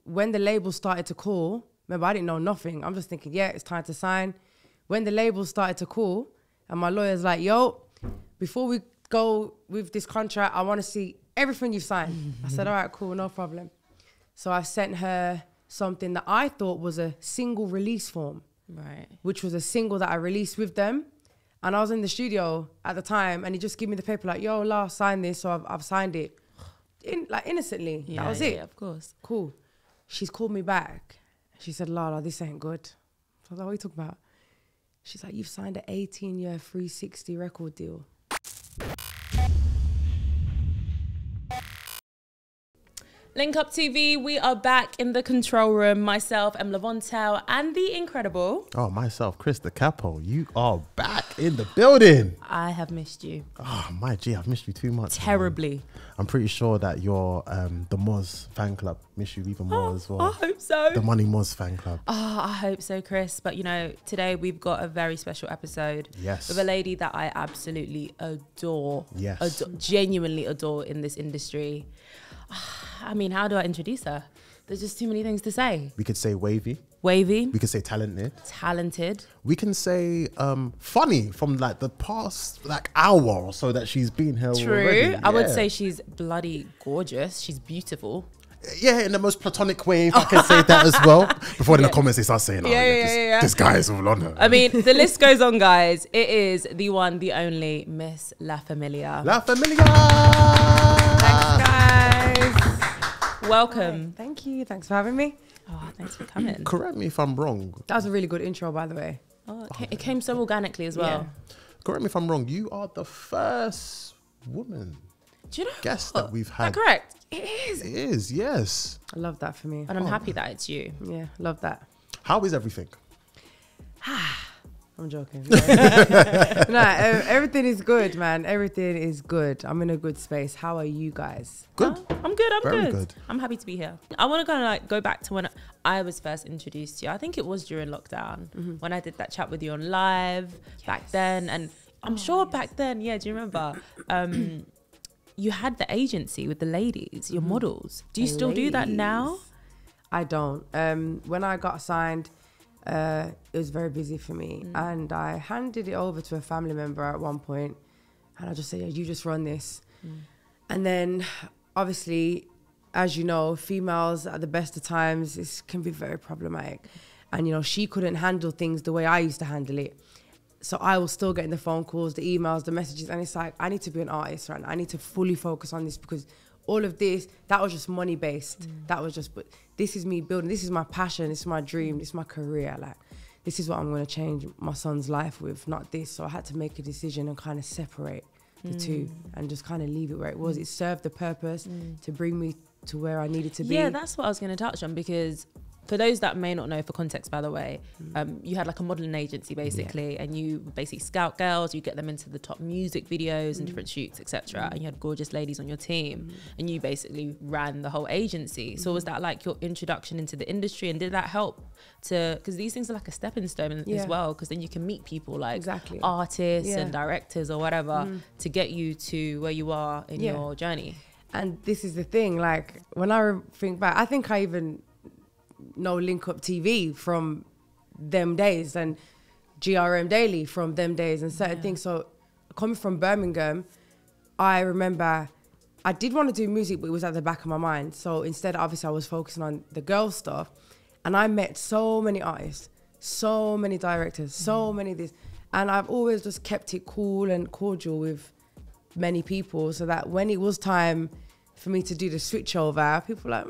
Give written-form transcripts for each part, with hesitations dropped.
when the label started to call, remember I didn't know nothing. I'm just thinking, yeah, it's time to sign. When the label started to call and my lawyer's like, yo, before we go with this contract, I want to see everything you've signed. I said, all right, cool, no problem. So I sent her something that I thought was a single release form, right? Which was a single that I released with them. And I was in the studio at the time and he just gave me the paper like, yo, La, sign this. So I've signed it. Innocently. Yeah, that was it. Yeah, of course. Cool. She's called me back. She said, Lala, this ain't good. So I was like, what are you talking about? She's like, you've signed an 18-year 360 record deal. Link Up TV, we are back in the control room. Myself, Em Lavontel, and the incredible... Oh, myself, Chris the Capo. You are back in the building. I have missed you. Oh, my G, I've missed you too much. Terribly. Man. I'm pretty sure that your the Moz fan club miss you even more as well. I hope so. The Money Moz fan club. Oh, I hope so, Chris. But, you know, today we've got a very special episode. Yes. With a lady that I absolutely adore. Yes. Genuinely adore in this industry. I mean, how do I introduce her? There's just too many things to say. We could say wavy. Wavy. We could say talented. Talented. We can say funny from like the past like hour or so that she's been here. True. Already. I would say she's bloody gorgeous. She's beautiful. Yeah, in the most platonic way, if I can say that as well. Before in the comments they start saying, oh, this guy is all on her. I mean, the list goes on, guys. It is the one, the only Miss La Familia. La Familia! Thanks, guys. Welcome. Hi, thank you. Thanks for having me. Oh, thanks for coming. Correct me if I'm wrong. That was a really good intro, by the way. Oh, it came so organically as well. Yeah. Correct me if I'm wrong. You are the first woman Do you know guest that we've had. Is that correct? It is. It is, yes. I love that for me. And I'm happy that it's you. Yeah, love that. How is everything? I'm joking. No, everything is good, man. Everything is good. I'm in a good space. How are you guys? Good. Oh, I'm good. I'm Very good. good. I'm happy to be here. I want to kind of like go back to when I was first introduced to you. I think it was during lockdown when I did that chat with you on live back then. And I'm sure back then, yeah, do you remember? You had the agency with the ladies, your models. Do you still do that now? I don't. When I got signed, it was very busy for me. And I handed it over to a family member at one point, and I just said, yeah, you just run this. And then obviously, as you know, females at the best of times, this can be very problematic. And, you know, she couldn't handle things the way I used to handle it. So I was still getting the phone calls, the emails, the messages. And it's like, I need to be an artist right now. I need to fully focus on this because all of this, that was just money based. That was just, but this is me building. This is my passion. This is my dream. This is my career. Like, this is what I'm going to change my son's life with, not this. So I had to make a decision and kind of separate the two and just kind of leave it where it was. It served the purpose to bring me to where I needed to be. Yeah, that's what I was going to touch on, because for those that may not know, for context, by the way, you had like a modeling agency basically, and you basically scout girls, you get them into the top music videos and different shoots, etc. And you had gorgeous ladies on your team, and you basically ran the whole agency. So was that like your introduction into the industry, and did that help to, because these things are like a stepping stone as well, because then you can meet people like artists and directors or whatever to get you to where you are in your journey. And this is the thing, like when I think back, I think I even know Link Up TV from them days and GRM Daily from them days and certain things. So coming from Birmingham, I remember I did want to do music, but it was at the back of my mind. So instead, obviously I was focusing on the girl stuff, and I met so many artists, so many directors, so many this, and I've always just kept it cool and cordial with many people, so that when it was time for me to do the switch over, people were like,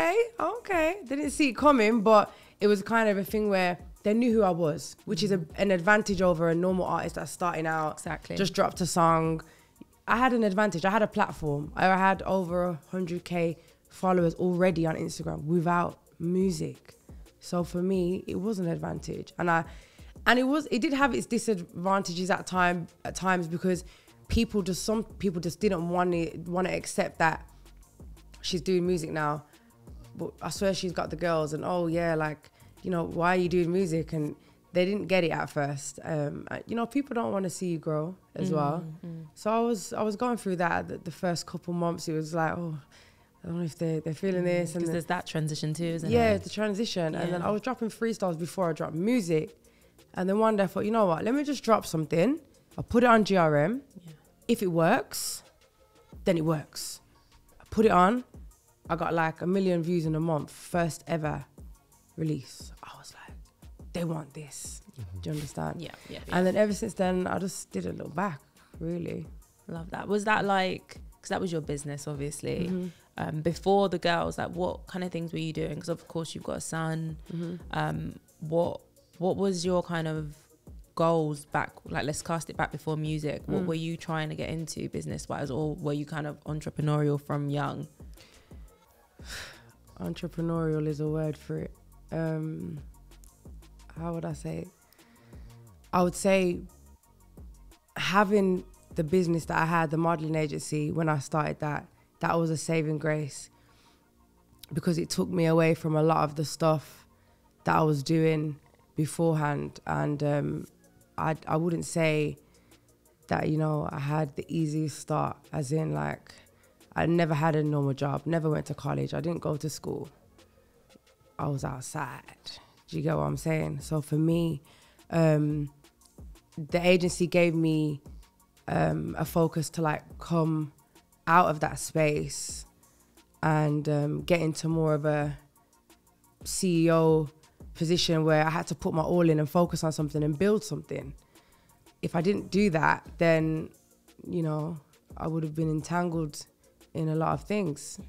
okay. They didn't see it coming, but it was kind of a thing where they knew who I was, which is an advantage over a normal artist that's starting out. Exactly. Just dropped a song. I had an advantage. I had a platform. I had over 100K followers already on Instagram without music. So for me, it was an advantage. And it did have its disadvantages at times because some people just didn't want to accept that she's doing music now, but I swear she's got the girls, and like, you know, why are you doing music? And they didn't get it at first. You know, people don't want to see you grow as well. So I was going through that the first couple months. It was like, I don't know if they're feeling this. Because there's that transition too, isn't it? Yeah, the transition. And then I was dropping freestyles before I dropped music. And then one day I thought, you know what, let me just drop something. I'll put it on GRM. Yeah. If it works, then it works. I put it on. I got like 1 million views in a month. First ever release. I was like, they want this. Do you understand? Yeah. And then ever since then, I just didn't look back, really. Love that. Was that like, because that was your business, obviously. Before the girls, like what kind of things were you doing? Because of course you've got a son. What was your kind of goals back? Like, let's cast it back before music. What were you trying to get into business-wise, or were you kind of entrepreneurial from young? Entrepreneurial is a word for it. How would I say it? I would say having the business that I had, the modeling agency, when I started that was a saving grace, because it took me away from a lot of the stuff that I was doing beforehand. And I wouldn't say that, you know, I had the easiest start, as in like, I never had a normal job, never went to college, I didn't go to school. I was outside. Do you get what I'm saying? So for me, the agency gave me a focus to like come out of that space and get into more of a CEO position where I had to put my all in and focus on something and build something. If I didn't do that, then, you know, I would have been entangled in a lot of things.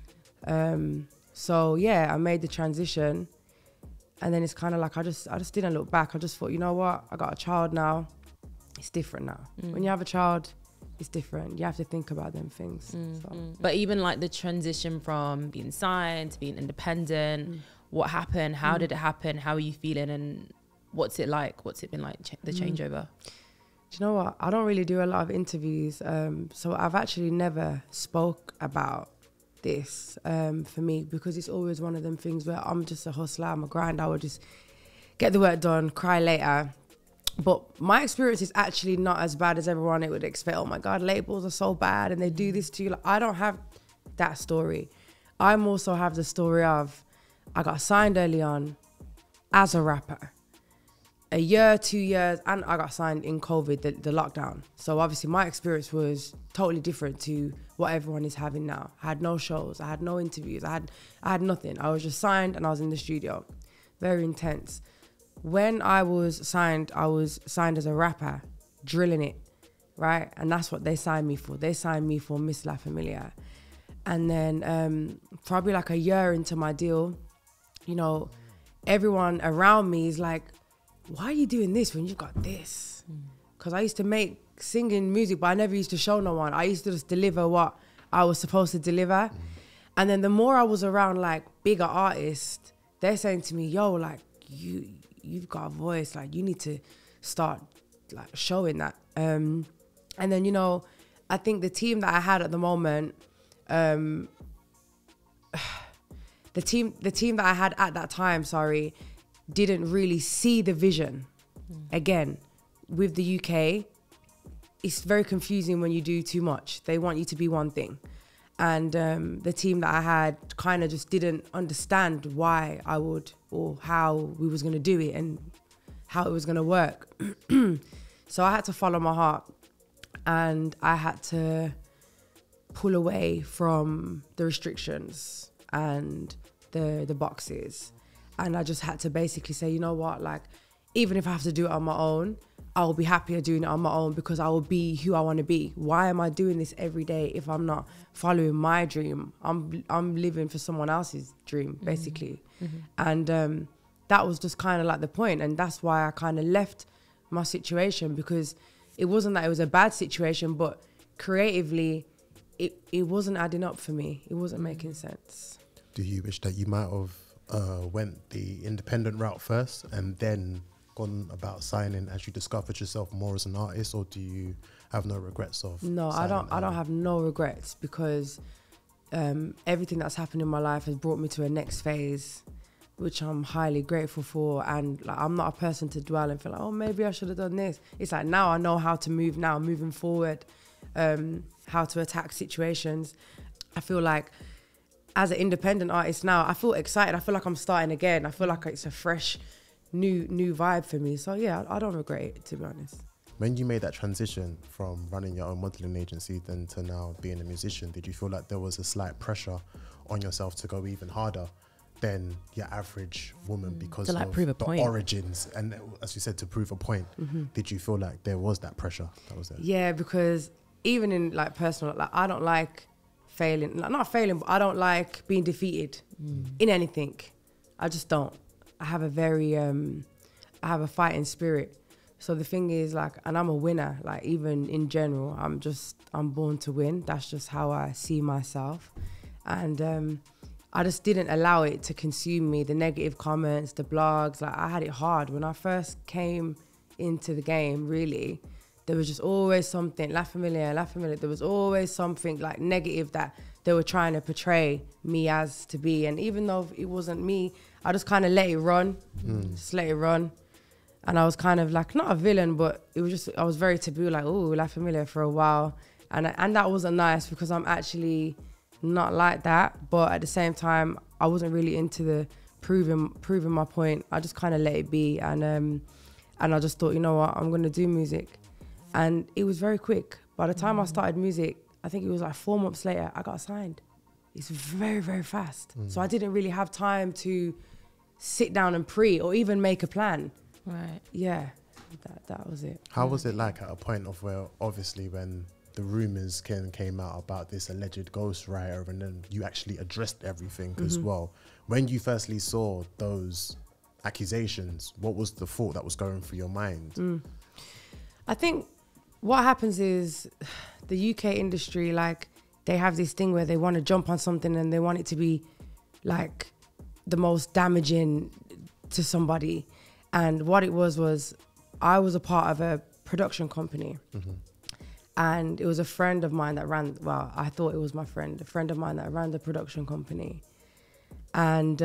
So yeah, I made the transition, and then it's kind of like I just didn't look back. I just thought, you know what, I got a child now. It's different now. When you have a child, it's different. You have to think about them things. But even like the transition from being signed to being independent, what happened? How did it happen? How are you feeling? And what's it like? What's it been like, the changeover? Do you know what? I don't really do a lot of interviews. So I've actually never spoke about this for me, because it's always one of them things where I'm just a hustler, I'm a grind. I would just get the work done, cry later. But my experience is actually not as bad as everyone it would expect. Oh my God, labels are so bad and they do this to you. Like, I don't have that story. I also have the story of, I got signed early on as a rapper. A year, 2 years, and I got signed in COVID, the lockdown. So obviously my experience was totally different to what everyone is having now. I had no shows, I had no interviews, I had nothing. I was just signed and I was in the studio. Very intense. When I was signed as a rapper, drilling it, right? And that's what they signed me for. They signed me for Miss La Familia. And then probably like a year into my deal, you know, everyone around me is like, why are you doing this when you've got this? Because I used to make singing music, but I never used to show no one. I used to just deliver what I was supposed to deliver. And then the more I was around like bigger artists, they're saying to me, yo, like you've got a voice, like you need to start like showing that. And then, you know, I think the team that I had at the moment, the team that I had at that time, didn't really see the vision. Again, with the UK, it's very confusing when you do too much. They want you to be one thing. And the team that I had kind of just didn't understand why I would, or how we was going to do it and how it was going to work. So I had to follow my heart, and I had to pull away from the restrictions and the boxes. And I just had to basically say, you know what, like, even if I have to do it on my own, I will be happier doing it on my own, because I will be who I want to be. Why am I doing this every day if I'm not following my dream? I'm living for someone else's dream, basically. And that was just kind of like the point. And that's why I kind of left my situation, because it wasn't that it was a bad situation, but creatively, it wasn't adding up for me. It wasn't making sense. Do you wish that you might have went the independent route first and then gone about signing as you discovered yourself more as an artist, or do you have no regrets of? No, I don't have no regrets, because everything that's happened in my life has brought me to a next phase, which I'm highly grateful for. And like, I'm not a person to dwell and feel like, oh, maybe I should have done this. It's like, now I know how to move now, moving forward, how to attack situations. I feel like as an independent artist now, I feel excited. I feel like I'm starting again. I feel like it's a fresh, new vibe for me. So yeah, I don't regret it, to be honest. When you made that transition from running your own modeling agency then to now being a musician, did you feel like there was a slight pressure on yourself to go even harder than your average woman because To, like, of prove a the point. origins? And as you said, to prove a point, did you feel like there was that pressure that was there? Yeah, because even in like personal, like I don't like failing, like not failing, but I don't like being defeated in anything. I just don't. I have I have a fighting spirit. So the thing is, like, and I'm a winner, like even in general, I'm born to win. That's just how I see myself. And I just didn't allow it to consume me, the negative comments, the blogs. Like I had it hard. When I first came into the game, really, there was just always something, La Familia. There was always something like negative that they were trying to portray me as to be. And even though it wasn't me, I just kind of let it run, just let it run. And I was kind of like, not a villain, but it was just, I was very taboo, like, oh, La Familia for a while. And that wasn't nice because I'm actually not like that. But at the same time, I wasn't really into the proving my point. I just kind of let it be. And I just thought, you know what, I'm going to do music. And it was very quick. By the time I started music, I think it was like 4 months later, I got signed. It's very, very fast. So I didn't really have time to sit down and or even make a plan. Right. Yeah, that was it. How was it like at a point of where, obviously, when the rumours came out about this alleged ghostwriter and then you actually addressed everything as well? When you firstly saw those accusations, what was the thought that was going through your mind? I think what happens is the UK industry, like, they have this thing where they want to jump on something and they want it to be like the most damaging to somebody. And what it was I was a part of a production company. And it was a friend of mine that ran, well, I thought it was my friend, a friend of mine that ran the production company. And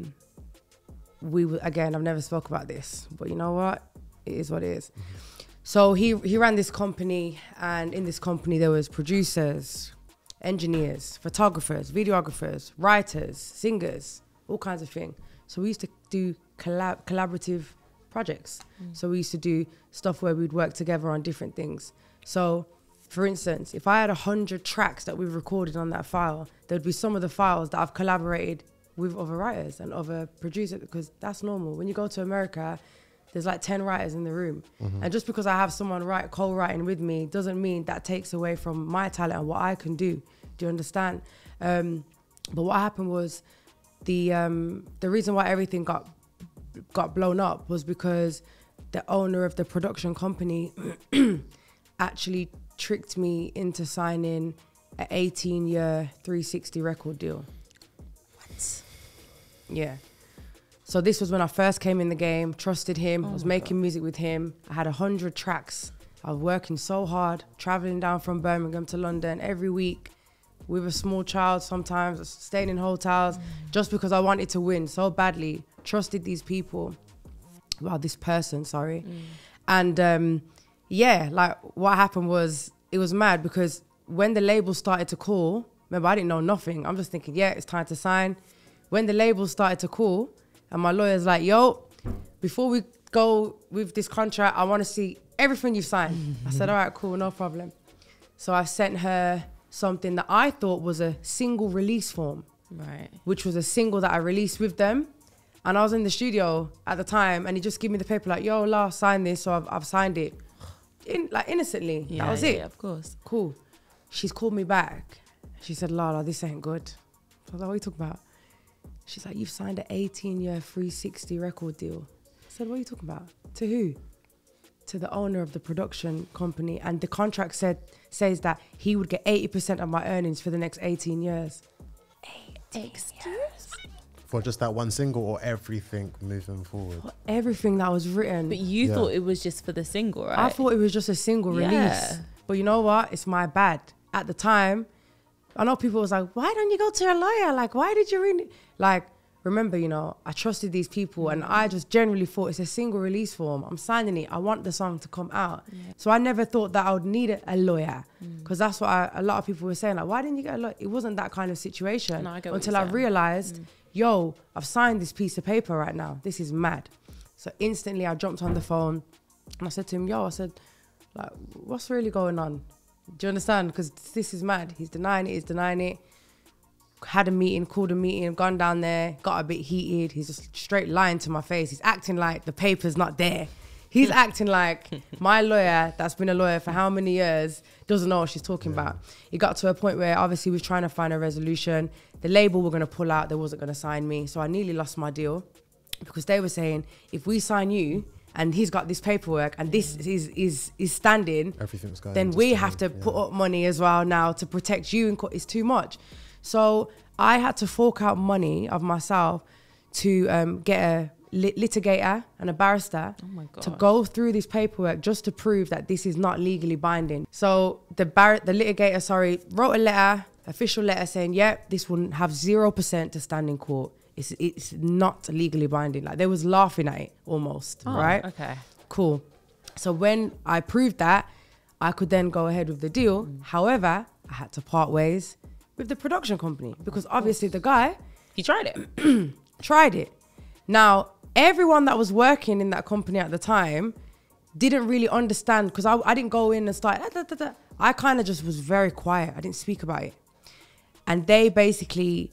again, I've never spoke about this, but you know what? It is what it is. So he ran this company, and in this company there was producers, engineers, photographers, videographers, writers, singers, all kinds of things. So we used to do collaborative projects. So we used to do stuff where we'd work together on different things. So for instance, if I had 100 tracks that we've recorded on that file, there'd be some of the files that I've collaborated with other writers and other producers, because that's normal. When you go to America, there's like 10 writers in the room. And just because I have someone co-writing with me doesn't mean that takes away from my talent and what I can do. Do you understand? But what happened was the reason why everything got blown up was because the owner of the production company actually tricked me into signing an 18-year 360 record deal. What? Yeah. So this was when I first came in the game, trusted him, I was making music with him. I had 100 tracks. I was working so hard, traveling down from Birmingham to London every week with a small child sometimes, staying in hotels, just because I wanted to win so badly. Trusted these people. Well, this person, sorry. And yeah, like what happened was, it was mad because when the label started to call, remember I didn't know nothing. I'm just thinking, yeah, it's time to sign. When the label started to call and my lawyer's like, yo, before we go with this contract, I want to see everything you've signed. I said, all right, cool, no problem. So I sent her something that I thought was a single release form, Right. which was a single that I released with them. And I was in the studio at the time and he just gave me the paper like, yo, La, sign this. So I've signed it. Like innocently. Yeah, that was it. Yeah, of course. Cool. She's called me back. She said, Lala, this ain't good. I was like, what are you talking about? She's like, you've signed an 18-year 360 record deal. I said, what are you talking about? To who? To the owner of the production company. And the contract says that he would get 80% of my earnings for the next 18 years. 18 years? For just that one single or everything moving forward? For everything that was written. But you thought it was just for the single, right? I thought it was just a single release. But you know what? It's my bad. At the time, I know people was like, why don't you go to a lawyer? Like, why did you read it? Like, remember, you know, I trusted these people and I just generally thought it's a single release form. I'm signing it. I want the song to come out. Yeah. So I never thought that I would need a lawyer, because that's what a lot of people were saying. Like, why didn't you get a lawyer? It wasn't that kind of situation No, I get what until you're I saying. realized, yo, I've signed this piece of paper right now. This is mad. So instantly I jumped on the phone and I said to him, yo, I said, like, what's really going on? Do you understand? Because this is mad. He's denying it. Had a meeting, called a meeting, gone down there, got a bit heated. He's just straight lying to my face. He's acting like the paper's not there. He's acting like my lawyer, that's been a lawyer for how many years, doesn't know what she's talking about. It got to a point where obviously we was trying to find a resolution. The label were going to pull out. They wasn't going to sign me. So I nearly lost my deal because they were saying, if we sign you and he's got this paperwork and this is standing, Everything's going then to we stand, have to put up money as well now to protect you in court. It's too much. So I had to fork out money of myself to get a litigator and a barrister to go through this paperwork just to prove that this is not legally binding. So the litigator, wrote a letter, official letter saying, this wouldn't have 0% to stand in court. It's not legally binding. Like, they was laughing at it almost, right? Okay. Cool. So when I proved that, I could then go ahead with the deal. However, I had to part ways with the production company because obviously the guy... He tried it. tried it. Now, everyone that was working in that company at the time didn't really understand, because I didn't go in and start... I kind of just was very quiet. I didn't speak about it. And he basically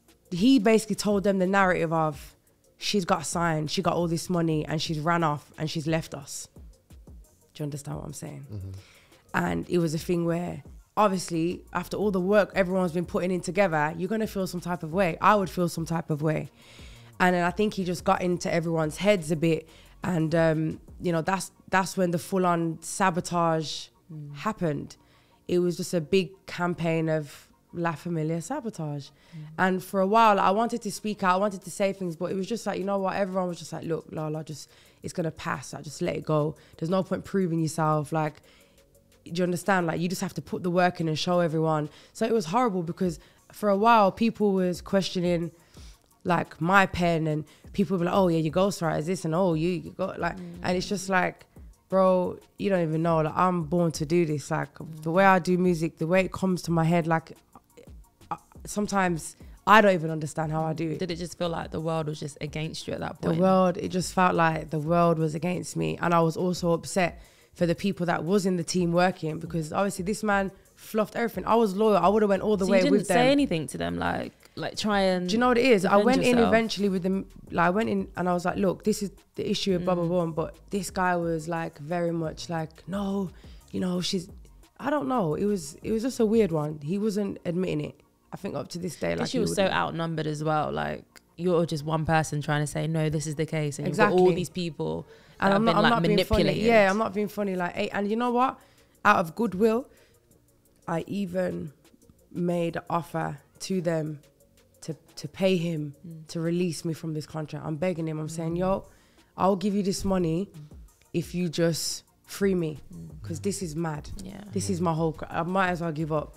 told them the narrative of, she's got signed, she got all this money and she's ran off and she's left us. Do you understand what I'm saying? And it was a thing where, obviously, after all the work everyone's been putting in together, you're going to feel some type of way. I would feel some type of way. And then I think he just got into everyone's heads a bit. And, you know, that's when the full-on sabotage happened. It was just a big campaign of La Familia sabotage. And for a while, I wanted to speak out, I wanted to say things, but it was just like, you know what, everyone was just like, look, Lala, it's going to pass. Like, just let it go. There's no point proving yourself. Like, do you understand? Like, you just have to put the work in and show everyone. So it was horrible because for a while, people was questioning, like, my pen, and people were like, oh, yeah, your ghostwriter is this, and oh, you got, like, and it's just like, bro, you don't even know. Like, I'm born to do this. Like, the way I do music, the way it comes to my head, like, sometimes I don't even understand how I do it. Did it just feel like the world was just against you at that point? It just felt like the world was against me. And I was also upset for the people that was in the team working, because obviously this man fluffed everything. I was loyal. I would have went all the way with them. You didn't say anything to them, like try and... Do you know what it is? I went in yourself. eventually with them. Like, I went in and I was like, look, this is the issue of blah, blah, blah. But this guy was like very much like, no, you know, I don't know. It was just a weird one. He wasn't admitting it. I think up to this day, like, she was so outnumbered as well. Like, you're just one person trying to say, no, this is the case. And you've got all these people that have been like manipulated. Yeah, I'm not being funny. Like, hey, and you know what? Out of goodwill, I even made an offer to them to pay him to release me from this contract. I'm begging him. I'm saying, yo, I'll give you this money if you just free me, because this is mad. Yeah. This is my whole... I might as well give up.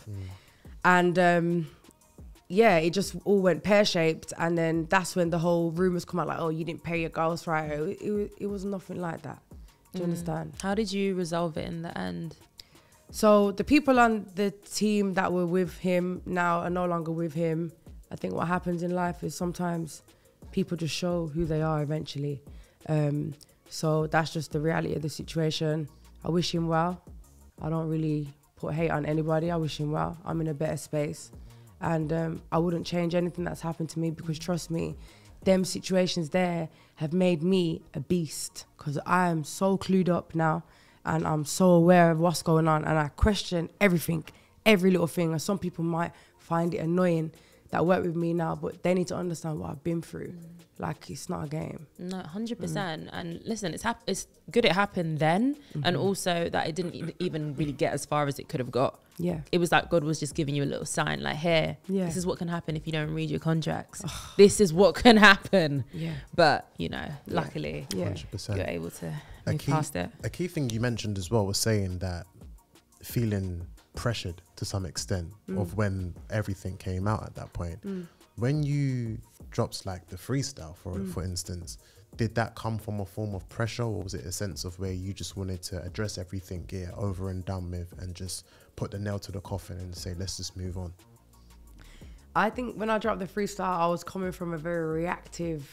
And yeah, it just all went pear-shaped, and then that's when the whole rumours come out, like, oh, you didn't pay your ghostwriter. It was nothing like that. Do you understand? How did you resolve it in the end? So the people on the team that were with him now are no longer with him. I think what happens in life is sometimes people just show who they are eventually. So that's just the reality of the situation. I wish him well. I don't really put hate on anybody. I wish him well. I'm in a better space. And I wouldn't change anything that's happened to me, because trust me, them situations there have made me a beast, because I am so clued up now and I'm so aware of what's going on, and I question everything, every little thing. And some people might find it annoying that work with me now, but they need to understand what I've been through. Like, it's not a game. No, 100%. And listen, it's good it happened then, and also that it didn't even really get as far as it could have got. Yeah. It was like God was just giving you a little sign, like, here, Yeah. this is what can happen if you don't read your contracts. This is what can happen. Yeah. But, you know, luckily, Yeah. 100%. you're able to move past it. A key thing you mentioned as well was saying that feeling pressured to some extent of when everything came out at that point. when you dropped like the freestyle for instance, did that come from a form of pressure, or was it a sense of where you just wanted to address everything, get it over and done with, and just put the nail to the coffin and say, let's just move on? I think when I dropped the freestyle, I was coming from a very reactive,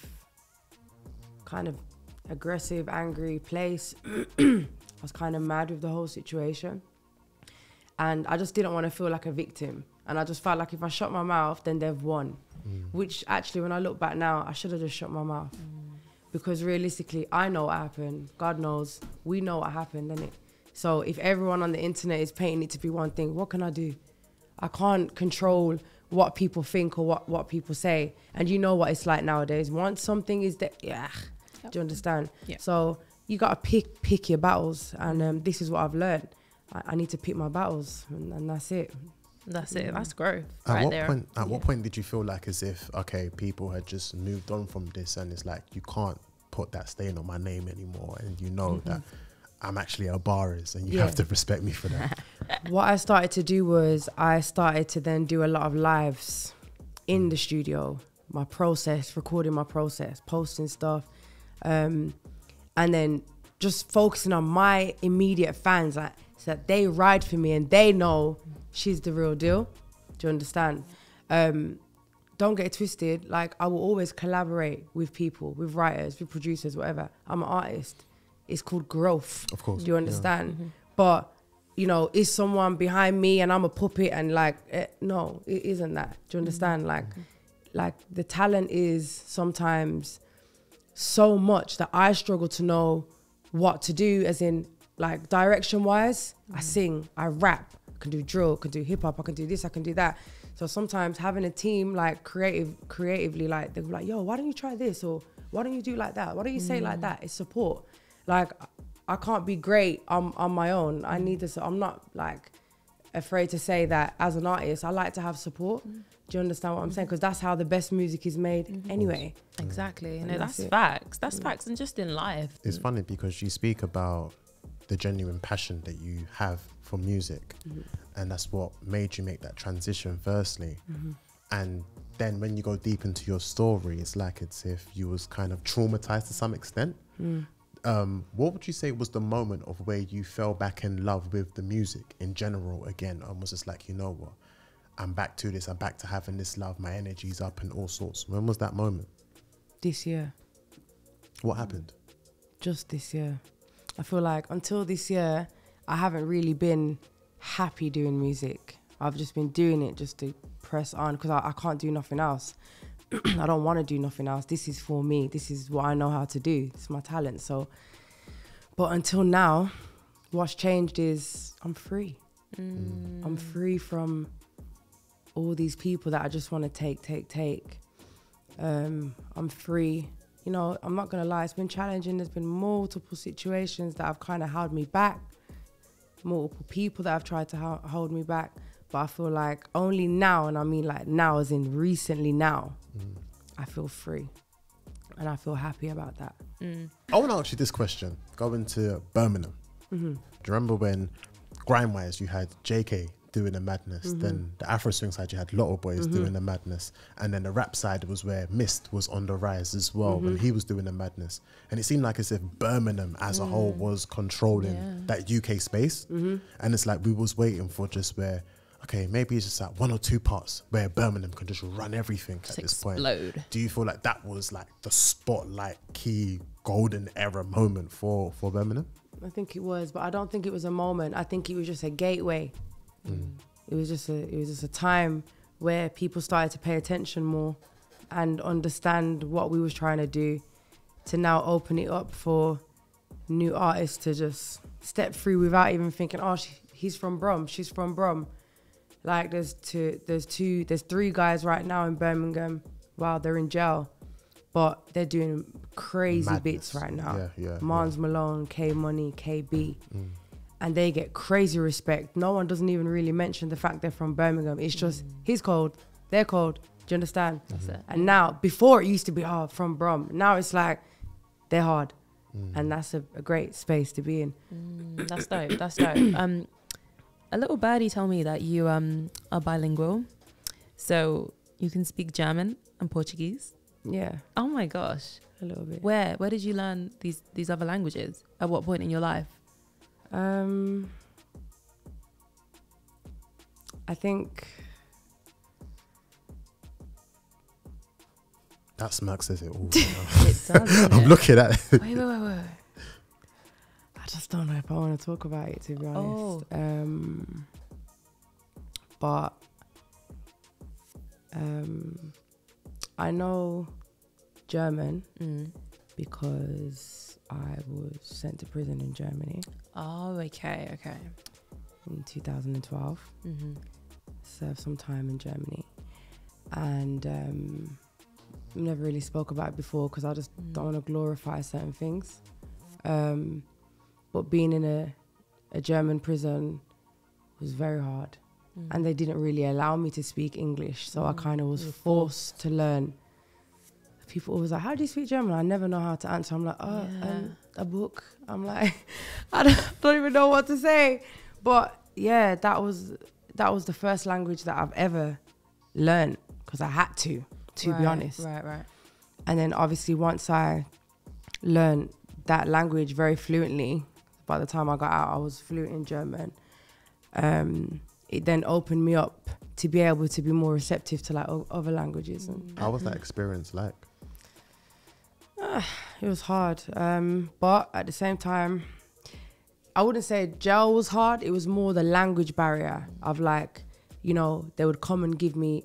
kind of aggressive, angry place. I was kind of mad with the whole situation. And I just didn't want to feel like a victim. And I just felt like if I shut my mouth, then they've won. Which actually, when I look back now, I should have just shut my mouth. Because realistically, I know what happened. God knows. We know what happened, innit? So if everyone on the internet is painting it to be one thing, what can I do? I can't control what people think or what people say. And you know what it's like nowadays. Once something is there, do you understand? Yeah. So you got to pick your battles. And this is what I've learned. I need to pick my battles, and that's it. That's it. That's growth At right what there. point? At what point did you feel like as if, okay, people had just moved on from this, and it's like you can't put that stain on my name anymore, and you know that I'm actually a Barres, and you have to respect me for that. What I started to do was I started to then do a lot of lives in the studio, my process, recording my process, posting stuff, and then just focusing on my immediate fans, like, so that they ride for me and they know she's the real deal. Do you understand? Don't get it twisted. Like, I will always collaborate with people, with writers, with producers, whatever. I'm an artist. It's called growth. Of course. Do you understand? But, you know, is someone behind me and I'm a puppet and no, it isn't that. Do you understand? Like the talent is sometimes so much that I struggle to know what to do, as in, like, direction wise. I sing, I rap, I can do drill, I can do hip hop, I can do this, I can do that. So sometimes having a team like creatively, like, they're like, yo, why don't you try this? Or why don't you do like that? Why don't you say it like that? It's support. Like, I can't be great on my own. I need this. I'm not like afraid to say that as an artist, I like to have support. Do you understand what I'm saying? Because that's how the best music is made anyway. Exactly. You know, And that's it. facts. That's facts. And just in life. It's funny because you speak about the genuine passion that you have for music, and that's what made you make that transition firstly. And then when you go deep into your story, it's like it's if you was kind of traumatized to some extent. What would you say was the moment of where you fell back in love with the music in general again, and was just like, you know what, I'm back to this, I'm back to having this love, my energy's up and all sorts? When was that moment? This year. What happened? Just this year. I feel like until this year, I haven't really been happy doing music. I've just been doing it just to press on, because I can't do nothing else. I don't want to do nothing else. This is for me. This is what I know how to do. It's my talent. So, but until now, what's changed is I'm free. I'm free from all these people that I just want to take. I'm free. You know, I'm not going to lie, it's been challenging. There's been multiple situations that have kind of held me back, multiple people that have tried to hold me back. But I feel like only now, and I mean like now as in recently now, I feel free. And I feel happy about that. I want to ask you this question. Going to Birmingham. Do you remember when grime-wise you had JK doing the madness, then the Afro swing side you had Lotto Boys doing the madness, and then the rap side was where Mist was on the rise as well when he was doing the madness, and it seemed like as if Birmingham as a whole was controlling that UK space, and it's like we was waiting for just where, okay, maybe it's just like one or two parts where Birmingham can just run everything Just at this point. explode. Do you feel like that was like the spotlight key golden era moment for Birmingham? I think it was, but I don't think it was a moment. I think it was just a gateway. It was just a time where people started to pay attention more and understand what we was trying to do, to now open it up for new artists to just step through without even thinking, oh, he's from Brum, she's from Brum. Like there's three guys right now in Birmingham. Wow, they're in jail, but they're doing crazy Madness. bits right now. Yeah. Mons Malone, K Money, KB. And they get crazy respect. No one doesn't even really mention the fact they're from Birmingham. It's just, he's cold, they're cold. Do you understand? That's it. And now, before it used to be, from Brum. Now it's like, they're hard. And that's a great space to be in. That's dope. That's dope. A little birdie told me that you are bilingual. So You can speak German and Portuguese. Yeah, Oh my gosh. a little bit. Where did you learn these other languages? At what point in your life? I think That smirk says it all. It does, doesn't I'm it? looking at it. wait. I just don't know if I want to talk about it, to be honest. But I know German because I was sent to prison in Germany Oh, okay. in 2012. Served some time in Germany, and never really spoke about it before because I just don't want to glorify certain things. But being in a German prison was very hard, and they didn't really allow me to speak English, so I kind of was forced to learn. People always like, how do you speak German? I never know how to answer. I'm like, a book. I'm like, I don't even know what to say. But yeah, that was the first language that I've ever learned because I had to be honest. Right. And then obviously once I learned that language very fluently, by the time I got out, I was fluent in German. It then opened me up to be able to be more receptive to like other languages. And How was that experience like? it was hard. But at the same time, I wouldn't say jail was hard. It was more the language barrier of like, you know, they would come and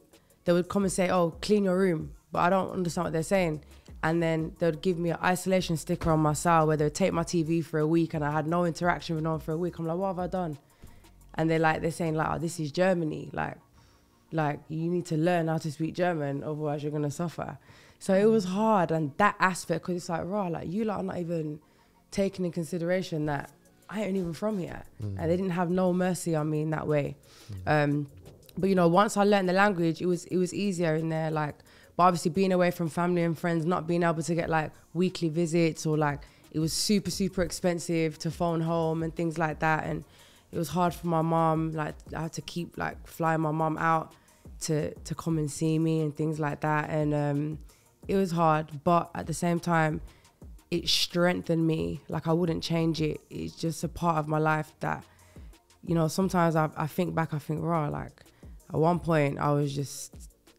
say, oh, clean your room. But I don't understand what they're saying. And then they would give me an isolation sticker on my cell where they would take my TV for a week and I had no interaction with no one for a week. I'm like, what have I done? And they're saying like, oh, this is Germany. Like you need to learn how to speak German, otherwise you're going to suffer. So it was hard. And that aspect, because it's like, raw, like you lot are not even taking in consideration that I ain't even from here. And they didn't have no mercy on me in that way. But you know, once I learned the language, it was easier in there. Like, but obviously being away from family and friends, not being able to get like weekly visits, or like it was super, super expensive to phone home and things like that. And it was hard for my mom. Like I had to keep like flying my mom out to come and see me and things like that. And it was hard, but at the same time, it strengthened me. Like I wouldn't change it. It's just a part of my life that, you know, sometimes I think back, I think, raw, like at one point I was just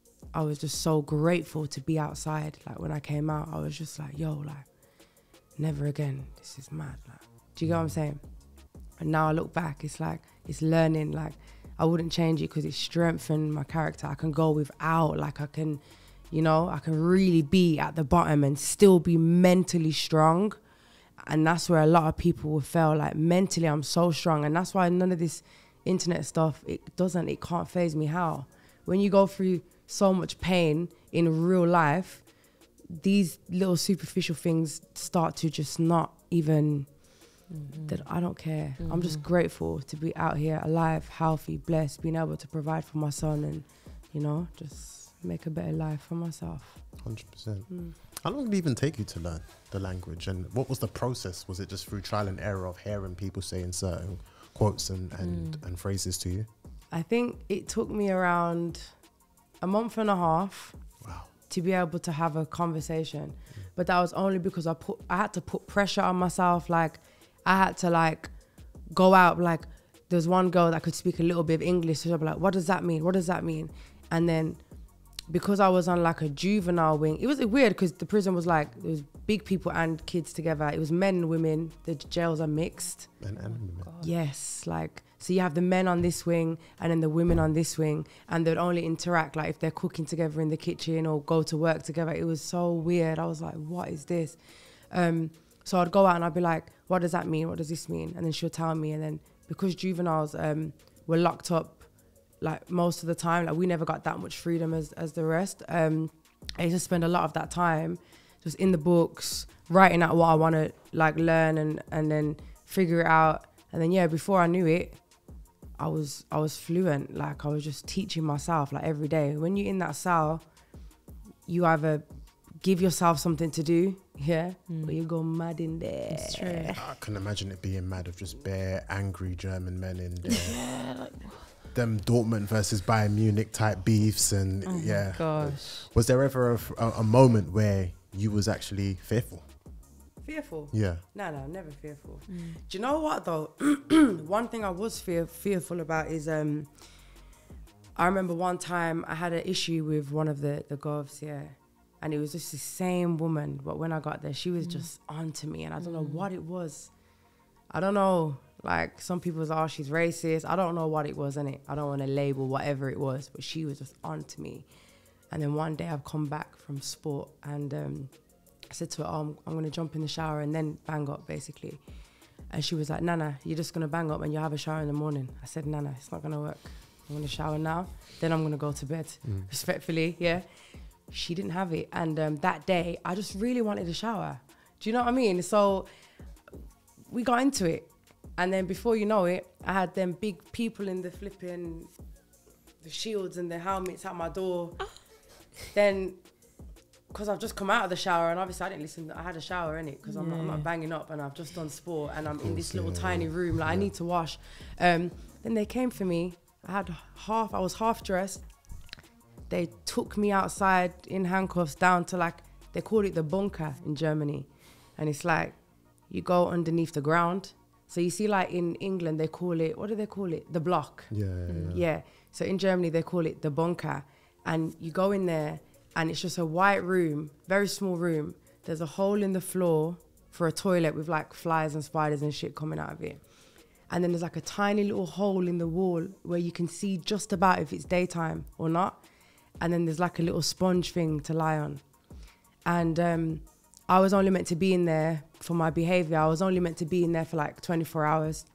so grateful to be outside. Like when I came out, I was just like, yo, like never again. This is mad. Like, do you get what I'm saying? And now I look back, it's like, it's learning. Like I wouldn't change it because it strengthened my character. I can go without, like I can, you know, I can really be at the bottom and still be mentally strong. And that's where a lot of people will fail. Like mentally, I'm so strong. And that's why none of this internet stuff, it can't faze me. How? When you go through so much pain in real life, these little superficial things start to just not even, that I don't care. I'm just grateful to be out here alive, healthy, blessed, being able to provide for my son and, you know, just make a better life for myself. 100%. How long did it even take you to learn the language, and what was the process? Was it just through trial and error of hearing people saying certain quotes and phrases to you? I think it took me around a month and a half to be able to have a conversation. But that was only because I had to put pressure on myself. Like I had to like go out, like there's one girl that could speak a little bit of English, so I'd be like, what does that mean? What does that mean? And then because I was on like a juvenile wing, it was weird because the prison was like, it was big people and kids together. It was men and women. The jails are mixed. Men and women. Yes, like, so you have the men on this wing and then the women on this wing, and they'd only interact like if they're cooking together in the kitchen or go to work together. It was so weird. I was like, what is this? So I'd go out and I'd be like, what does that mean? What does this mean? And then she'll tell me. And then because juveniles were locked up like most of the time, like we never got that much freedom as the rest. I used to spend a lot of that time just in the books, writing out what I want to like learn and then figure it out. And then yeah, before I knew it, I was fluent. Like I was just teaching myself like every day. When you're in that cell, you either give yourself something to do, or you go mad in there. It's true. I can imagine it being mad of just bare angry German men in there. Yeah, like, them Dortmund versus Bayern Munich type beefs and yeah. Gosh. Was there ever a moment where you was actually fearful? Fearful? Yeah. No, never fearful. Do you know what though? One thing I was fearful about is I remember one time I had an issue with one of the govs, yeah. And it was just the same woman, but when I got there, she was just onto me, and I don't know what it was. I don't know, like some people was, oh, she's racist. I don't know what it was, innit? I don't want to label whatever it was, but she was just onto me. And then one day I've come back from sport, and I said to her, oh, I'm going to jump in the shower and then bang up, basically. And she was like, Nana, you're just going to bang up and you'll have a shower in the morning. I said, Nana, it's not going to work. I'm going to shower now, then I'm going to go to bed, respectfully, yeah. She didn't have it. And that day, I just really wanted a shower. Do you know what I mean? So we got into it. And then before you know it, I had them big people in the flipping, the shields and the helmets at my door. Then, because I've just come out of the shower, and obviously I didn't listen, I had a shower in it, because I'm not banging up, and I've just done sport, and I'm in this little tiny room, like I need to wash. Then they came for me. I was half dressed. They took me outside in handcuffs down to, like, they call it the bunker in Germany. And it's like, you go underneath the ground. So you see, like in England, they call it, what do they call it? The block. Yeah. So in Germany, they call it the bunker. And you go in there, and it's just a white room, very small room. There's a hole in the floor for a toilet with like flies and spiders and shit coming out of it. And then there's like a tiny little hole in the wall where you can see just about if it's daytime or not. And then there's like a little sponge thing to lie on. And I was only meant to be in there for my behavior. I was only meant to be in there for like 24 hours.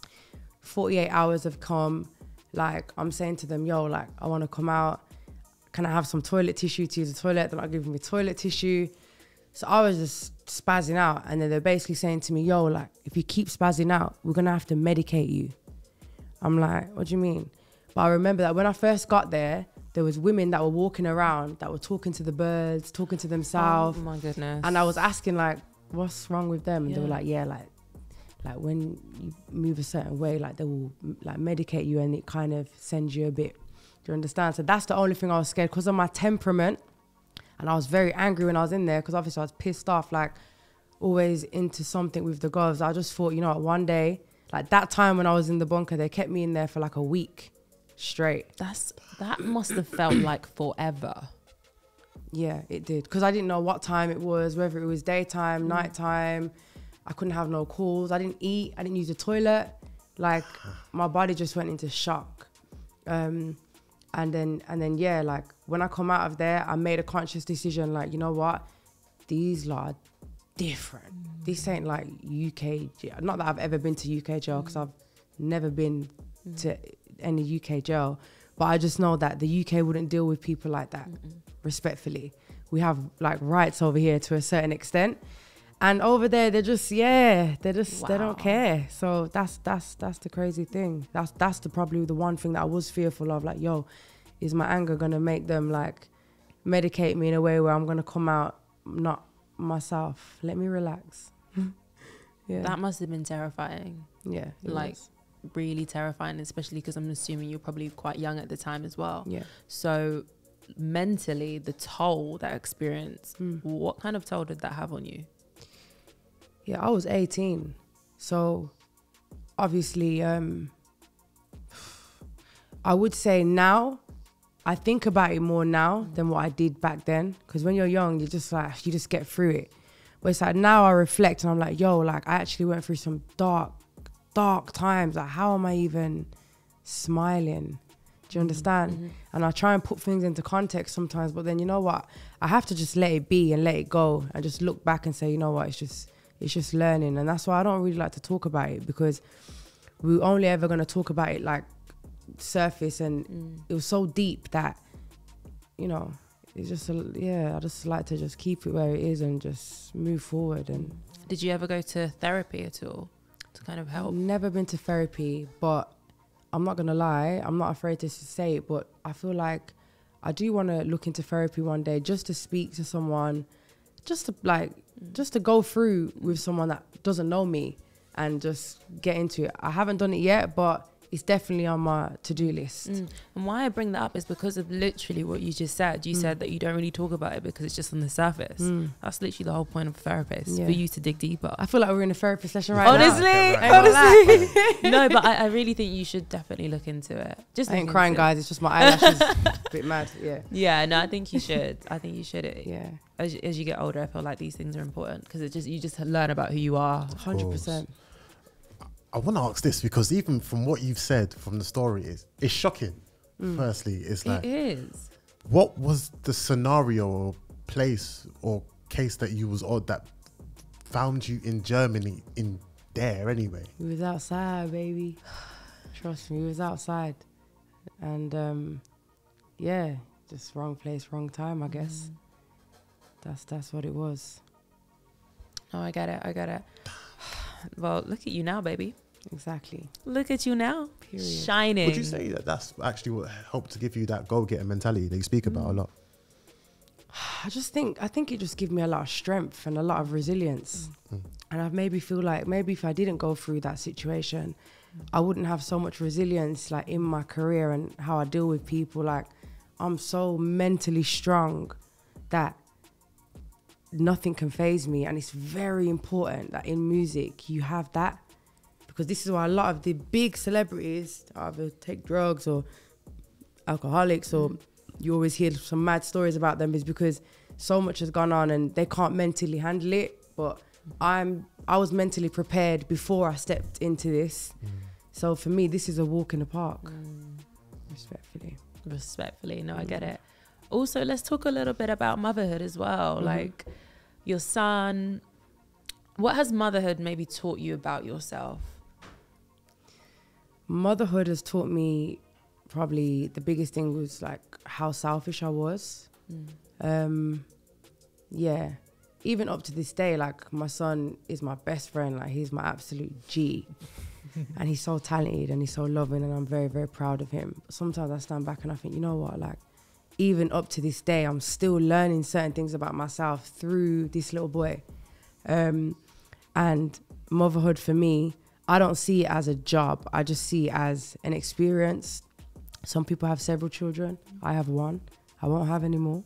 48 hours have come. Like, I'm saying to them, yo, like, I want to come out. Can I have some toilet tissue to use the toilet? They're not giving me toilet tissue. So I was just spazzing out. And then they're basically saying to me, yo, like, if you keep spazzing out, we're going to have to medicate you. I'm like, what do you mean? But I remember that when I first got there, there was women that were walking around that were talking to the birds, talking to themselves. Oh my goodness. And I was asking, like, what's wrong with them? And they were like, yeah, like when you move a certain way, like they will like medicate you, and it kind of sends you a bit. Do you understand? So that's the only thing I was scared, because of my temperament. And I was very angry when I was in there, because obviously I was pissed off, like always into something with the govs. I just thought, you know what, one day, like that time when I was in the bunker, they kept me in there for like a week straight. That must have felt like forever. Yeah, it did. Because I didn't know what time it was, whether it was daytime, nighttime. I couldn't have no calls. I didn't eat. I didn't use the toilet. Like, my body just went into shock. And then, yeah, like, when I come out of there, I made a conscious decision, like, you know what? These lot are different. This ain't like UK jail. Not that I've ever been to UK jail, because I've never been to any UK jail. But I just know that the UK wouldn't deal with people like that, respectfully. We have, like, rights over here to a certain extent. And over there, they don't care. So that's the crazy thing. That's probably the one thing that I was fearful of. Like, yo, is my anger gonna make them like medicate me in a way where I'm gonna come out not myself? Let me relax. Yeah, That must have been terrifying. Yeah, Like, really terrifying, especially because I'm assuming you're probably quite young at the time as well. Yeah. So mentally, the toll, that experience, what kind of toll did that have on you? Yeah, I was 18. So obviously, I would say now, I think about it more now than what I did back then. Because when you're young, you just get through it. But it's like now I reflect and I'm like, yo, like I actually went through some dark times. Like, how am I even smiling? Do you understand? And I try and put things into context sometimes, but then you know what? I have to just let it be and let it go and just look back and say, you know what? It's just learning. And that's why I don't really like to talk about it, because we're only ever going to talk about it like surface, and it was so deep that, you know, it's just, I just like to just keep it where it is and just move forward. And Did you ever go to therapy at all to kind of help? I've never been to therapy, but I'm not going to lie, I'm not afraid to say it, but I feel like I do want to look into therapy one day, just to speak to someone, just to go through with someone that doesn't know me and just get into it. I haven't done it yet, but it's definitely on my to-do list. And why I bring that up is because of literally what you just said. You said that you don't really talk about it because it's just on the surface. That's literally the whole point of a therapist, for you to dig deeper. I feel like we're in a therapy session right honestly, now. honestly. No, but I really think you should definitely look into it. Just I ain't look crying, into guys. It's just my eyelashes a bit mad. Yeah. Yeah, no, I think you should. I think you should. Yeah. As you get older, I feel like these things are important because you just learn about who you are. 100%. I want to ask this because even from what you've said from the story, it's shocking. Firstly, it's like, It is. what was the scenario or place or case that you was on that found you in Germany in there anyway? We was outside, baby. Trust me, we was outside. And yeah, just wrong place, wrong time, I guess. That's what it was. Oh, I get it. Well, look at you now, baby. Exactly. Look at you now. Period. Shining. Would you say that that's actually what helped to give you that go-getter mentality that you speak about a lot? I think it just gave me a lot of strength and a lot of resilience. And I maybe feel like maybe if I didn't go through that situation, I wouldn't have so much resilience like in my career and how I deal with people. Like I'm so mentally strong that nothing can faze me, and it's very important that in music you have that, because this is why a lot of the big celebrities either take drugs or alcoholics or you always hear some mad stories about them, is because so much has gone on and they can't mentally handle it. But I was mentally prepared before I stepped into this. So for me, this is a walk in the park. Respectfully, no, I get it. Also, let's talk a little bit about motherhood as well. Like your son, what has motherhood maybe taught you about yourself? Motherhood has taught me, probably the biggest thing was like how selfish I was. Yeah, even up to this day, like my son is my best friend. Like he's my absolute G. And he's so talented and he's so loving, and I'm very, very proud of him. But sometimes I stand back and I think, you know what, like even up to this day, I'm still learning certain things about myself through this little boy. And motherhood for me, I don't see it as a job. I just see it as an experience. Some people have several children. I have one. I won't have any more.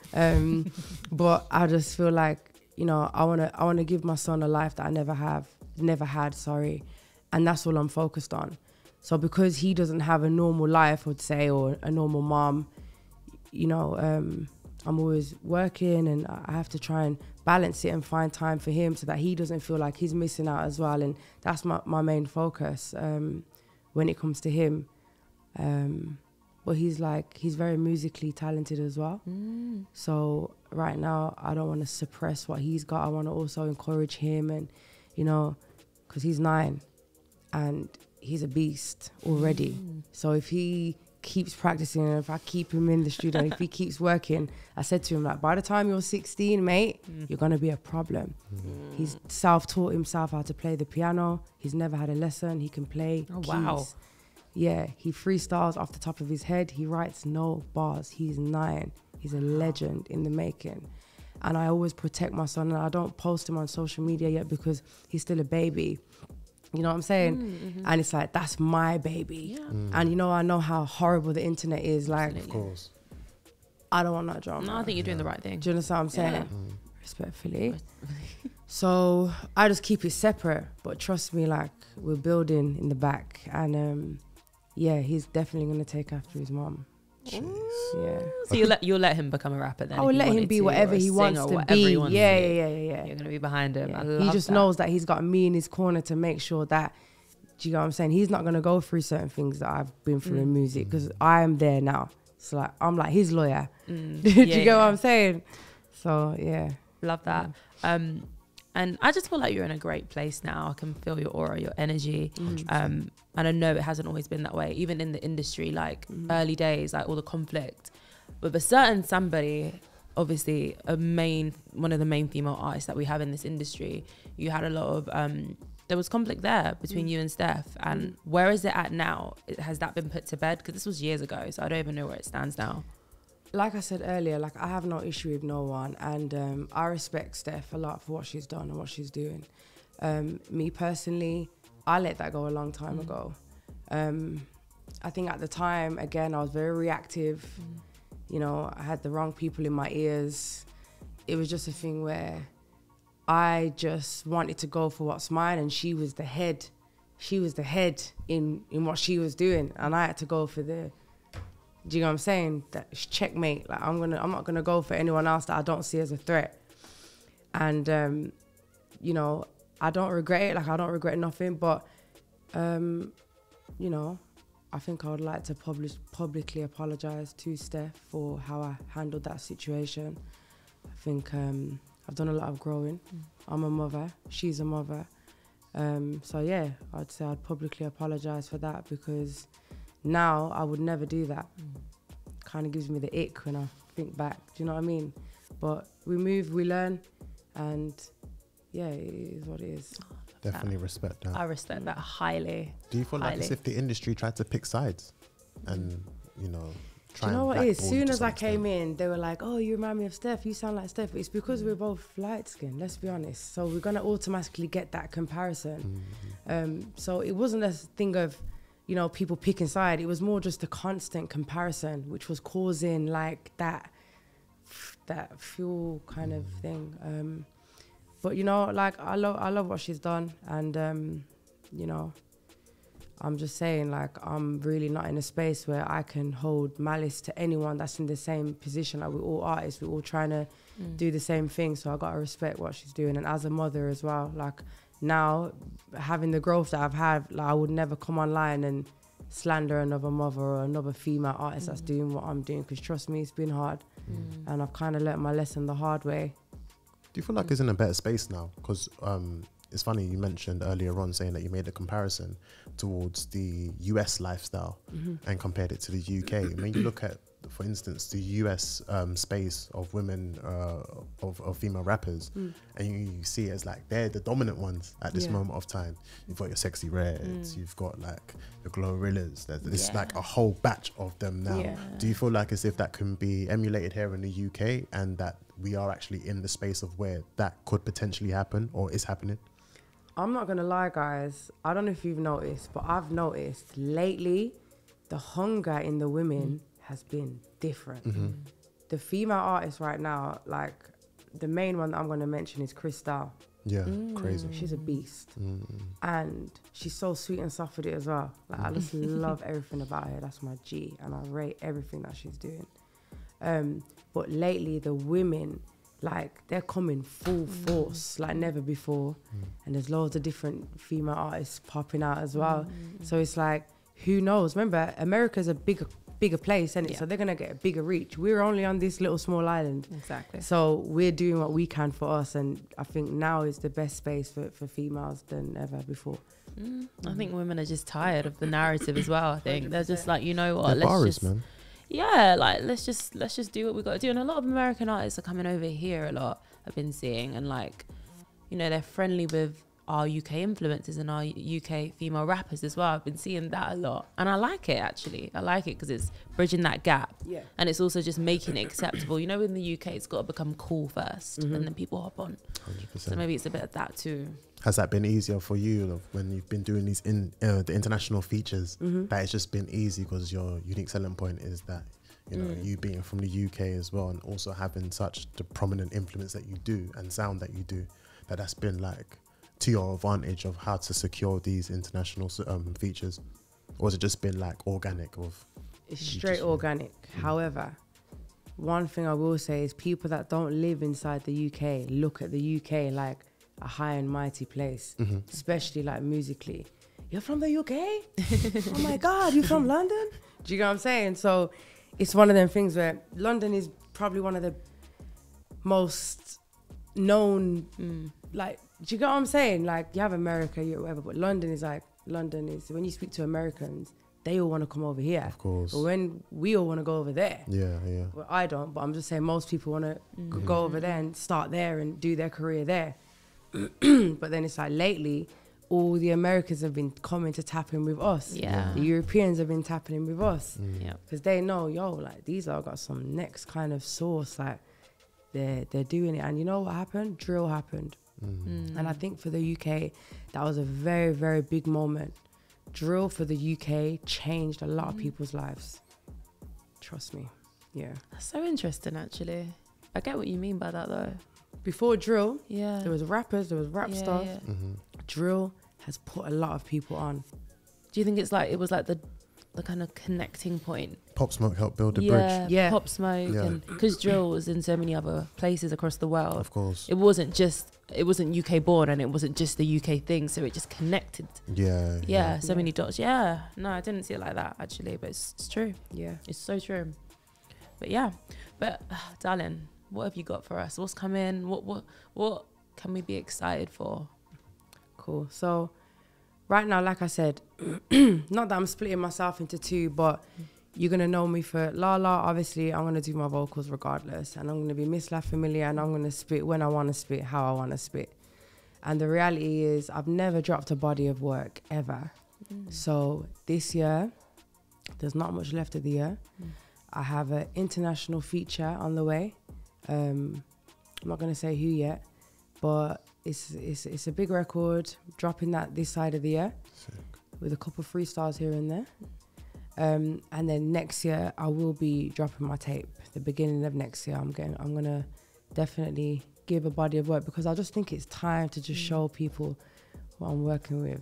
But I just feel like, you know, I wanna give my son a life that I never had. And that's all I'm focused on. So because he doesn't have a normal life, I would say, or a normal mom, you know, I'm always working and I have to try and balance it and find time for him so that he doesn't feel like he's missing out as well. And that's my main focus when it comes to him. But he's very musically talented as well. So right now, I don't want to suppress what he's got. I want to also encourage him, and, you know, because he's 9 and he's a beast already. So if he keeps practicing and if I keep him in the studio, if he keeps working, I said to him, like, by the time you're 16, mate, you're going to be a problem. He's self-taught himself how to play the piano. He's never had a lesson. He can play keys. Wow. Yeah, he freestyles off the top of his head. He writes no bars. He's 9. He's a legend in the making. And I always protect my son, and I don't post him on social media yet because he's still a baby. You know what I'm saying? And it's like, that's my baby. And, you know, I know how horrible the internet is. Like, Of course. I don't want that drama. No, I think you're doing the right thing. Do you understand what I'm saying? Respectfully. So I just keep it separate. But trust me, like, we're building in the back. And yeah, he's definitely going to take after his mom. Jeez. Yeah. So you'll let him become a rapper then? I will let him be whatever he wants to be. Yeah. You're gonna be behind him. Yeah. I love He just that. knows that he's got me in his corner to make sure that, do you know what I'm saying? He's not gonna go through certain things that I've been through in music, because I am there now. So like, I'm like his lawyer. Do you get what I'm saying? So yeah. Love that. And I just feel like you're in a great place now. I can feel your aura, your energy. And I know it hasn't always been that way, even in the industry, like early days, like all the conflict. With a certain somebody, obviously one of the main female artists that we have in this industry, you had a lot of, there was conflict there between you and Steph. And where is it at now? Has that been put to bed? Because this was years ago, so I don't even know where it stands now. Like I said earlier, like, I have no issue with no one, and I respect Steph a lot for what she's done and what she's doing. Me personally, I let that go a long time ago. I think at the time, again, I was very reactive. You know, I had the wrong people in my ears. It was just a thing where I just wanted to go for what's mine, and she was the head. She was the head in what she was doing, and I had to go for the. Do you know what I'm saying? That's checkmate. Like I'm not gonna go for anyone else that I don't see as a threat. And you know, I don't regret it. Like I don't regret nothing. But you know, I think I would like to publicly apologize to Steph for how I handled that situation. I think I've done a lot of growing. I'm a mother. She's a mother. So yeah, I'd say I'd publicly apologize for that, because now I would never do that. Kind of gives me the ick when I think back. Do you know what I mean? But we move, we learn, and yeah, it is what it is. Definitely respect that. I respect that highly. Do you feel like as if the industry tried to pick sides and, you know, try Do you know and what it is? blackball Soon to as some I came extent? in, they were like, oh, you remind me of Steph. You sound like Steph. It's because we're both light skinned, let's be honest. So we're going to automatically get that comparison. So it wasn't a thing of, you know, people picking side. It was more just a constant comparison, which was causing like that fuel kind of thing. But, you know, like I love what she's done. And, you know, I'm just saying, like, I'm really not in a space where I can hold malice to anyone that's in the same position. Like, we're all artists, we're all trying to do the same thing. So I got to respect what she's doing. And as a mother as well, like, now, having the growth that I've had, like, I would never come online and slander another mother or another female artist that's doing what I'm doing. Because trust me, it's been hard. And I've kind of learnt my lesson the hard way. Do you feel like it's in a better space now? Because it's funny, you mentioned earlier on saying that you made a comparison towards the US lifestyle and compared it to the UK. When you look at, for instance, the US space of women, of female rappers, and you see it as like they're the dominant ones at this moment of time. You've got your Sexy Reds, you've got like the Glorillaz. There's like a whole batch of them now. Yeah. Do you feel like as if that can be emulated here in the UK, and that we are actually in the space of where that could potentially happen or is happening? I'm not going to lie, guys. I don't know if you've noticed, but I've noticed lately the hunger in the women has been different. The female artists right now, like the main one that I'm going to mention is Cristal. Yeah, crazy. She's a beast. And she's so sweet and soft with it as well. Like, I just love everything about her. That's my G. And I rate everything that she's doing. But lately, the women, like, they're coming full force like never before. And there's loads of different female artists popping out as well. So it's like, who knows? Remember, America's a bigger place, isn't it? So they're going to get a bigger reach. We're only on this little small island. Exactly. So we're doing what we can for us. And I think now is the best space for females than ever before. I think women are just tired of the narrative as well. I think they're just like, you know what, They're let's bars, just, man. yeah, like let's just do what we got to do. And a lot of American artists are coming over here a lot, I've been seeing, and like, you know, they're friendly with our UK influencers and our UK female rappers as well. I've been seeing that a lot, and I like it actually. I like it because it's bridging that gap, and it's also just making it acceptable. You know, in the UK, it's got to become cool first, and then people hop on. 100%. So maybe it's a bit of that too. Has that been easier for you when you've been doing these the international features? That it's just been easy because your unique selling point is that, you know, you being from the UK as well, and also having such the prominent influence that you do and sound that you do, that's been like to your advantage of how to secure these international features? Or has it just been like organic? It's straight organic. However, one thing I will say is people that don't live inside the UK look at the UK like a high and mighty place, especially like musically. You're from the UK? Oh my God, you're from London? Do you know what I'm saying? So it's one of them things where London is probably one of the most known, like, do you get what I'm saying? Like, you have America, you whatever, but London is when you speak to Americans, they all want to come over here. Of course. But when we all want to go over there. Yeah. Well, I don't, but I'm just saying most people want to go over there and start there and do their career there. But then it's like lately, all the Americans have been coming to tap in with us. Yeah. The Europeans have been tapping in with us. Yeah. Because they know, like, these are got some next kind of sauce. Like, they're doing it. And you know what happened? Drill happened. And I think for the UK, that was a very, very big moment. drill for the UK changed a lot of people's lives. Trust me. Yeah. That's so interesting, actually. I get what you mean by that, though. Before drill, Yeah. there was rappers, there was rap Yeah, stars. yeah. Drill has put a lot of people on. Do you think it's like, it was like the kind of connecting point? Pop Smoke helped build the Yeah, bridge. Yeah. Pop Smoke. Yeah. And because drill was in so many other places across the world. Of course. It wasn't UK born, and it wasn't just the UK thing, so it just connected. Yeah. So many dots. Yeah. No, I didn't see it like that, actually, but it's true. Yeah. It's so true. But yeah. But darling, what have you got for us? What's coming? What can we be excited for? Cool. So right now, like I said, not that I'm splitting myself into two, but you're going to know me for Lala. Obviously, I'm going to do my vocals regardless. And I'm going to be Miss La Familia, and I'm going to spit when I want to spit, how I want to spit. And the reality is I've never dropped a body of work ever. So this year, there's not much left of the year. I have an international feature on the way. I'm not going to say who yet, but it's a big record, dropping that this side of the year. Sick. With a couple of freestyles here and there. And then next year I will be dropping my tape. The beginning of next year I'm gonna definitely give a body of work, because I just think it's time to just show people what I'm working with.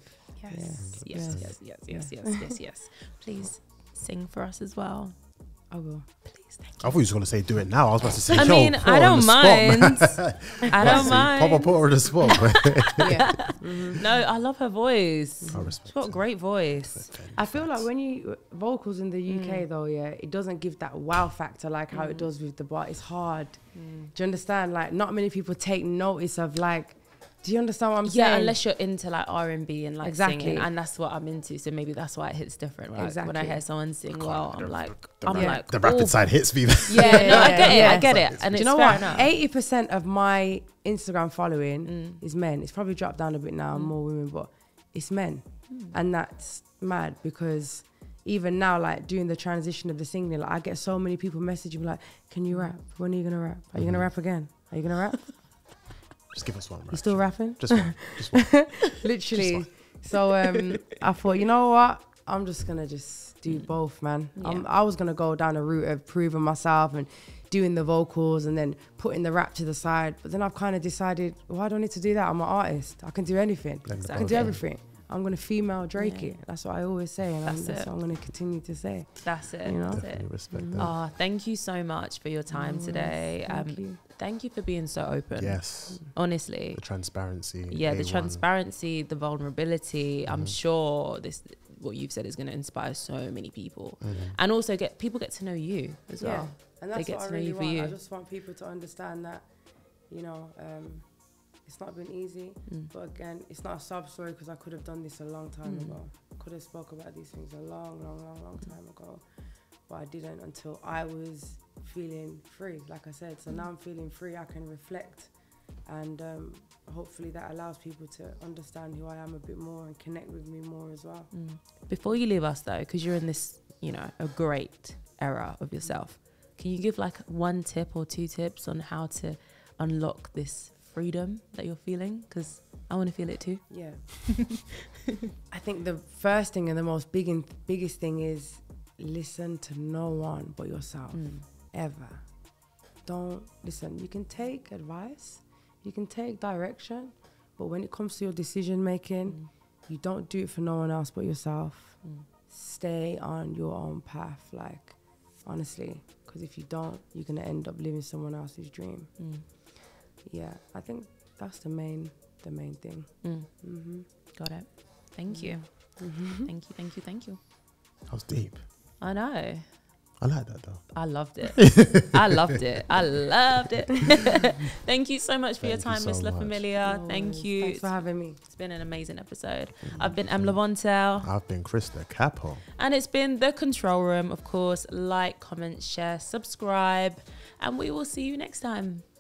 Yes. Please sing for us as well. I will. Please, thank I thought you was going to say do it now. I was about to say, I yo, mean, put I her on don't the spot, man. mind. I don't Papa mind. put her on the spot. Yeah. No, I love her voice. I respect She's got a it. great voice. I feel like when you vocals in the UK though, yeah, it doesn't give that wow factor like how it does with the bar. It's hard. Do you understand? Like not many people take notice of like. Do you understand what I'm saying? Yeah, unless you're into like R&B and like Exactly. singing, and that's what I'm into. So maybe that's why it hits different. Right? When I Exactly. hear someone sing well, I'm like, The rapid side hits me. yeah, no, I get it, yeah. I get it, and Do it's you know fair what? enough. 80% of my Instagram following is men. It's probably dropped down a bit now, more women, but it's men. And that's mad, because even now, like doing the transition of the singing, like I get so many people messaging me like, can you rap? When are you going to rap? Are you going to rap again? Are you going to rap? Just give us one. You still rapping? Just one. Just one. Literally. So I thought, you know what? I'm just going to just do both, man. Yeah. I was going to go down a route of proving myself and doing the vocals and then putting the rap to the side. But then I've kind of decided, why do I need to do that? I'm an artist. I can do anything. I can do everything. I'm going to female Drake it. That's what I always say. And that's what I'm going to continue to say. That's it. You know? That's Definitely it. respect that. Oh, thank you so much for your time today. Thank you. Thank you for being so open. Yes. Honestly. The transparency. Yeah, the A1. transparency, the vulnerability. I'm sure what you've said is going to inspire so many people, and also people get to know you as well. And that's They get what I to know really you for want. you. I just want people to understand that, you know, it's not been easy. But again, it's not a sub story, because I could have done this a long time ago. I could have spoke about these things a long time ago. But I didn't until I was feeling free, like I said. So now I'm feeling free. I can reflect, and hopefully that allows people to understand who I am a bit more and connect with me more as well. Before you leave us though, because you're in this, a great era of yourself, can you give like one tip or two tips on how to unlock this freedom that you're feeling? Because I want to feel it too. Yeah. I think the first thing and the most biggest thing is listen to no one but yourself. Ever. Don't listen. You can take advice, you can take direction, but when it comes to your decision making, you don't do it for no one else but yourself. Stay on your own path, like honestly, because if you don't, you're gonna end up living someone else's dream. Yeah, I think that's the main thing. Got it. Thank you. Thank you. That was deep. I know. I like that though. I loved it. I loved it. Thank you so much for your Thank you time, so Miss La much. Familia. No Thank worries. you. Thanks for having me. It's been an amazing episode. I've been Em Lavontel, I've been Chris the Capo. and it's been The Control Room. Of course, like, comment, share, subscribe, and we will see you next time.